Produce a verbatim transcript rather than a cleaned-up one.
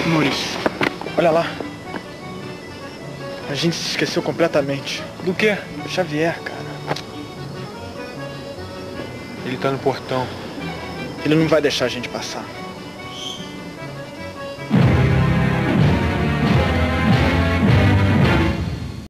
Maurício, olha lá. A gente se esqueceu completamente. Do quê? Do Xavier, cara. Ele tá no portão. Ele não vai deixar a gente passar.